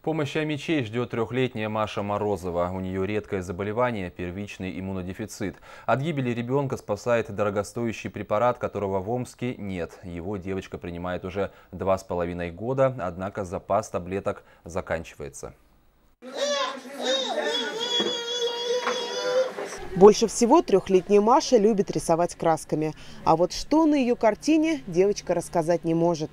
Помощи омичей ждет трехлетняя Маша Морозова. У нее редкое заболевание – первичный иммунодефицит. От гибели ребенка спасает дорогостоящий препарат, которого в Омске нет. Его девочка принимает уже 2,5 года, однако запас таблеток заканчивается. Больше всего трехлетняя Маша любит рисовать красками. А вот что на ее картине, девочка рассказать не может.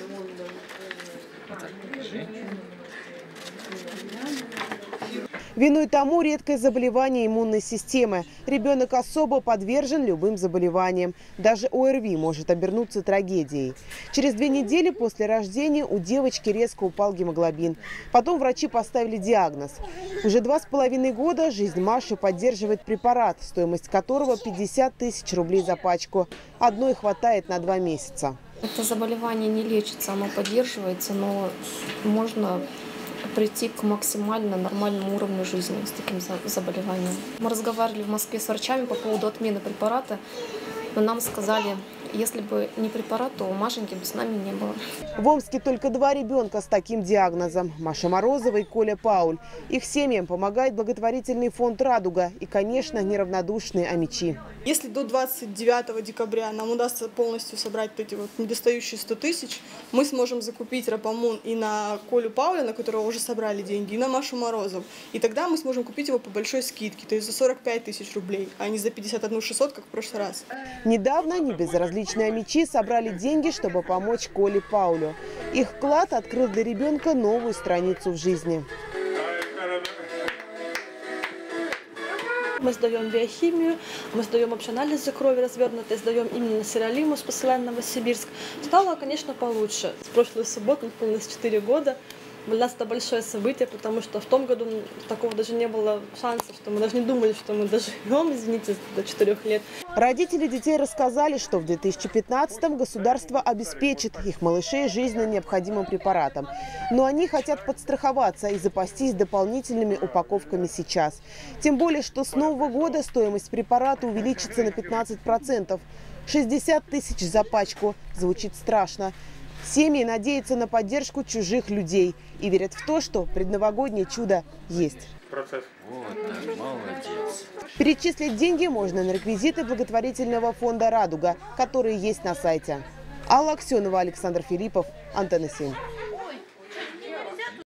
Виной тому редкое заболевание иммунной системы. Ребенок особо подвержен любым заболеваниям. Даже ОРВИ может обернуться трагедией. Через 2 недели после рождения у девочки резко упал гемоглобин. Потом врачи поставили диагноз. Уже 2,5 года жизнь Маши поддерживает препарат, стоимость которого 50 тысяч рублей за пачку. Одной хватает на 2 месяца. Это заболевание не лечится, оно поддерживается, но можно прийти к максимально нормальному уровню жизни с таким заболеванием. Мы разговаривали в Москве с врачами по поводу отмены препарата, но нам сказали, если бы не препарат, то Машеньки бы с нами не было. В Омске только 2 ребенка с таким диагнозом – Маша Морозова и Коля Пауль. Их семьям помогает благотворительный фонд «Радуга» и, конечно, неравнодушные омичи. Если до 29 декабря нам удастся полностью собрать эти недостающие 100 тысяч, мы сможем закупить Рапамун и на Колю Пауля, на которого уже собрали деньги, и на Машу Морозову. И тогда мы сможем купить его по большой скидке, то есть за 45 тысяч рублей, а не за 51 600, как в прошлый раз. Недавно небезразличные омичи собрали деньги, чтобы помочь Коле Паулю. Их вклад открыл для ребенка новую страницу в жизни. Мы сдаем биохимию, мы сдаем вообще анализы крови развернутые, сдаем именно серолиму с поселения Новосибирск. Стало, конечно, получше. В прошлую субботу исполнилось 4 года. Для нас это большое событие, потому что в том году такого даже не было шанса, что мы даже не думали, что мы доживем, извините, до 4 лет. Родители детей рассказали, что в 2015-м государство обеспечит их малышей жизненно необходимым препаратом. Но они хотят подстраховаться и запастись дополнительными упаковками сейчас. Тем более, что с Нового года стоимость препарата увеличится на 15%. 60 тысяч за пачку. Звучит страшно. Семьи надеются на поддержку чужих людей и верят в то, что предновогоднее чудо есть. Вот так, молодец. Перечислить деньги можно на реквизиты благотворительного фонда «Радуга», которые есть на сайте. Алла Аксенова, Александр Филиппов, Антенна 7.